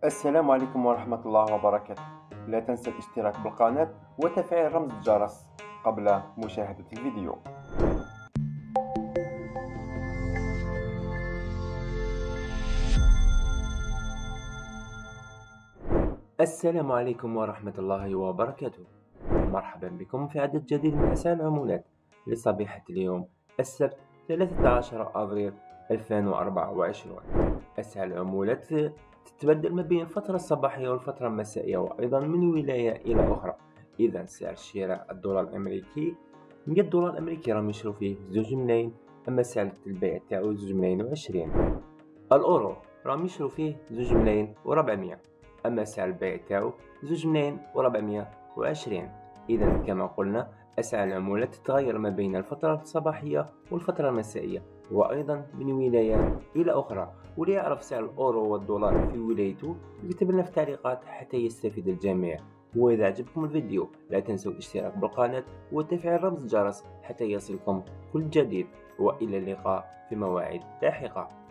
السلام عليكم ورحمة الله وبركاته. لا تنسى الاشتراك بالقناة وتفعيل رمز الجرس قبل مشاهدة الفيديو. السلام عليكم ورحمة الله وبركاته. مرحبا بكم في عدد جديد من أسئلة العمولات لصبيحة اليوم السبت 13 أبريل 2024. أسعار العمولات تتبدل ما بين الفترة الصباحية والفترة المسائية، وأيضا من ولاية إلى أخرى. إذا سعر شراء الدولار الأمريكي 100 دولار أمريكي راهم يشرو فيه 2 ملايين، أما سعر البيع تاعو 2 ملايين و20. الأورو راهم يشرو فيه 2 ملايين و400، أما سعر البيع تاعو 2 ملايين و420. إذا كما قلنا أسعار العمولات تتغير ما بين الفترة الصباحية والفترة المسائية، وأيضا من ولاية إلى أخرى. وليعرف سعر الأورو والدولار في ولايته يكتب لنا في التعليقات حتى يستفيد الجميع. وإذا عجبكم الفيديو لا تنسوا الاشتراك بالقناة وتفعيل رمز الجرس حتى يصلكم كل جديد، وإلى اللقاء في مواعيد لاحقة.